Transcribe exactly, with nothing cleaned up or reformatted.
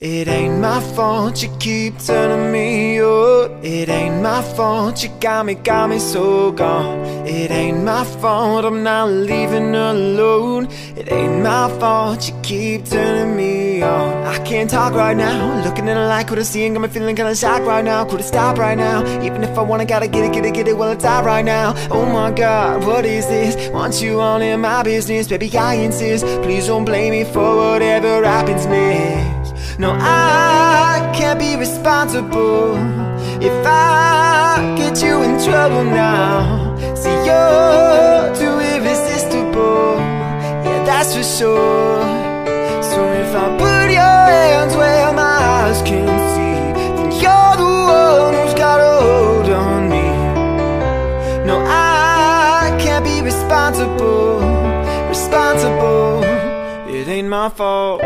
It ain't my fault you keep turning me on. It ain't my fault you got me, got me so gone. It ain't my fault I'm not leaving alone. It ain't my fault you keep turning me on. I can't talk right now, looking in the light, could've seen, got me feeling kinda shocked right now. Could've stopped right now, even if I wanna, gotta get it, get it, get it while it's out right now. Oh my God, what is this? Want you all in my business, baby I insist. Please don't blame me for whatever happens next. No, I can't be responsible if I get you in trouble now. See, you're too irresistible, yeah, that's for sure. So if I put your hands where my eyes can see, then you're the one who's got a hold on me. No, I can't be responsible, responsible. It ain't my fault.